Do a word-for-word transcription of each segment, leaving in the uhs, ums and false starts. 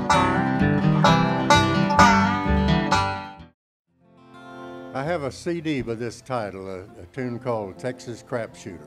I have a C D by this title, a, a tune called Texas Crapshooter.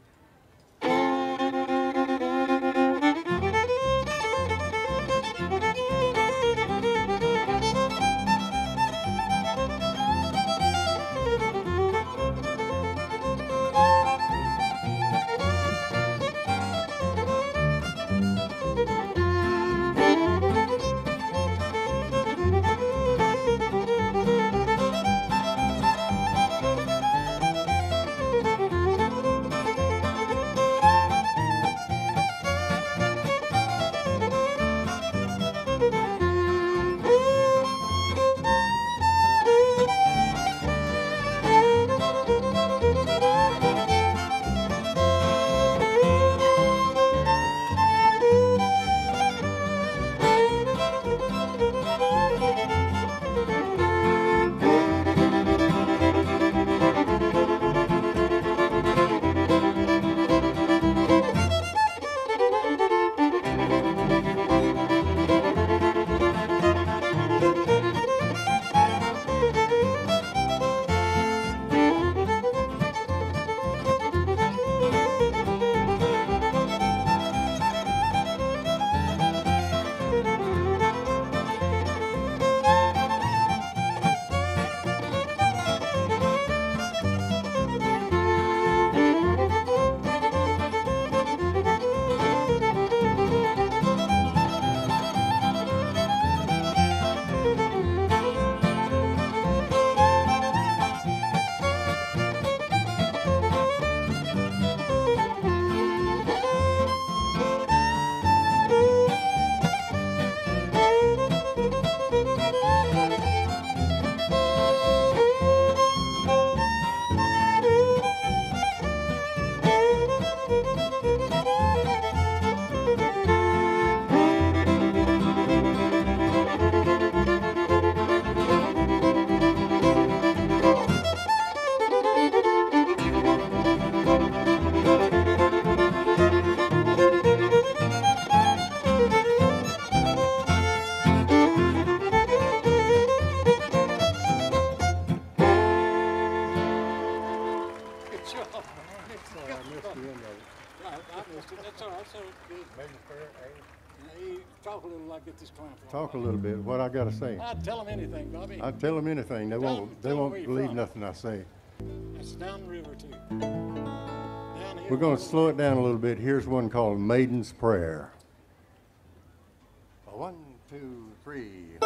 Talk a little bit. What I got to say? I'd tell them anything, Bobby. I'd tell them anything. They Tell won't. them- They tell them won't where you're believe from. nothing I say. It's down the river too. Down here. We're going to slow it down a little bit. Here's one called Maiden's Prayer. One, two, three.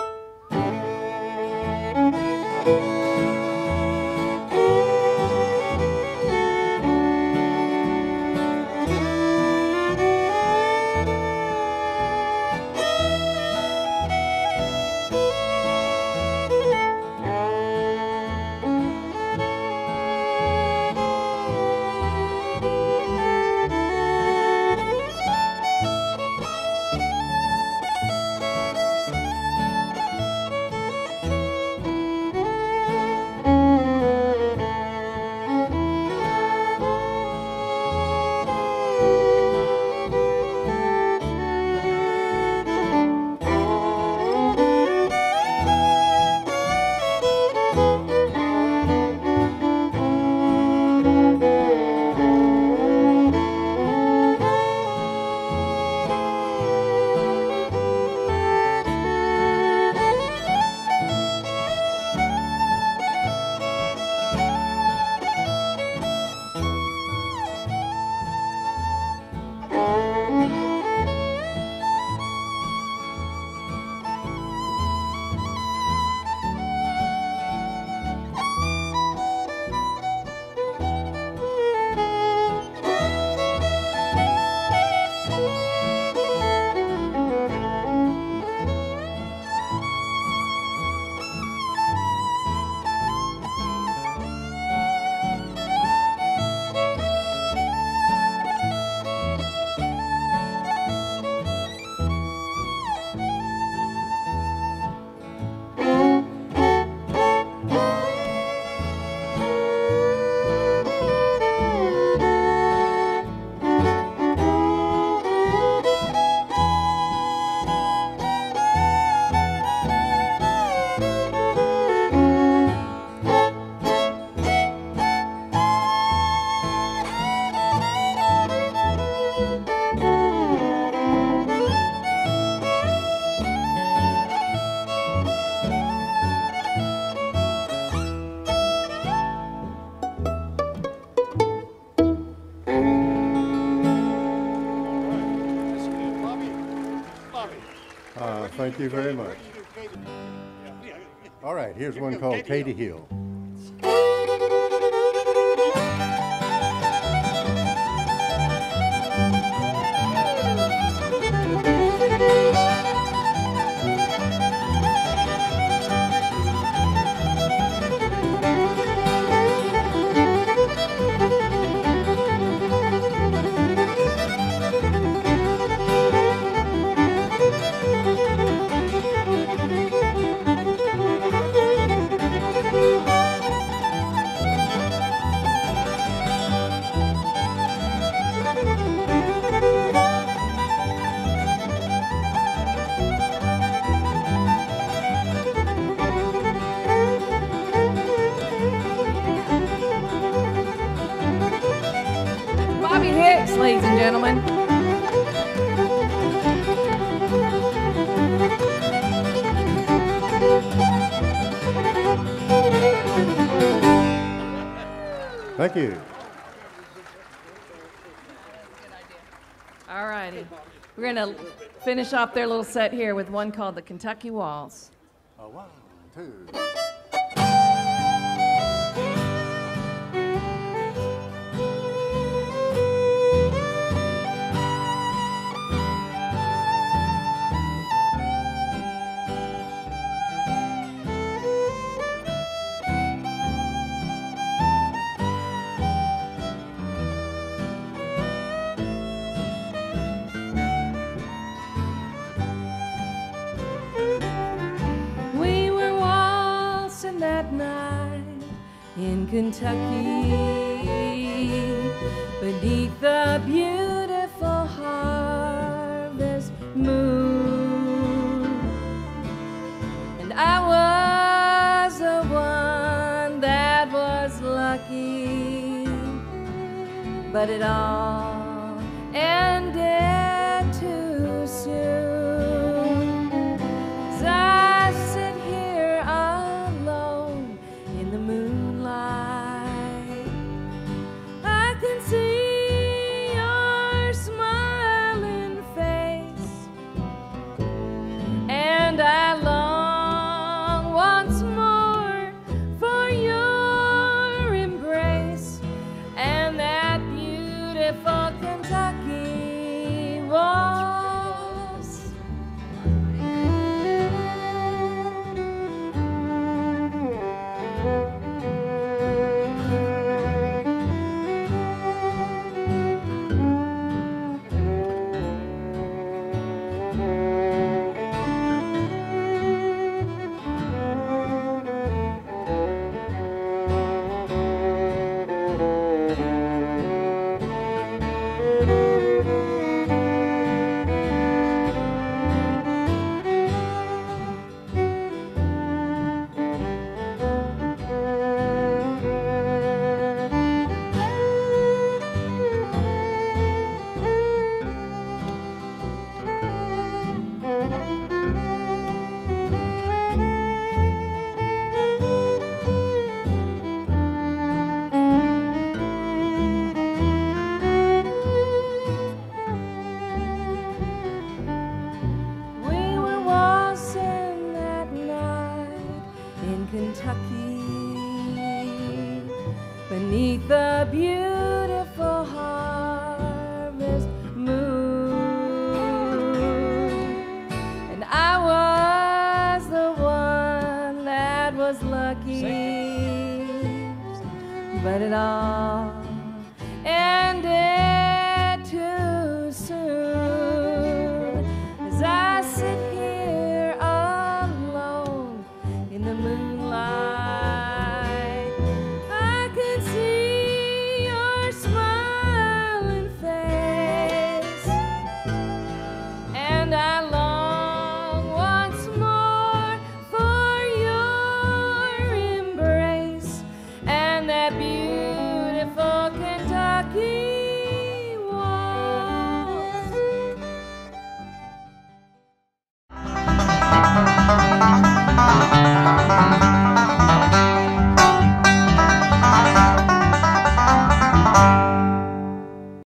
Uh, thank you very much. All right, here's one called Katie Hill. Hicks, ladies and gentlemen. Thank you. All righty. We're going to finish off their little set here with one called the Kentucky Waltz. A one, two. In Kentucky, beneath the beautiful harvest moon, and I was the one that was lucky, but it all ended too soon. As I sit here alone in the moon, I can see your smiling face, and I long once more for your embrace and that beautiful Kentucky waltz. Beneath the beautiful harvest moon, and I was the one that was lucky, but it all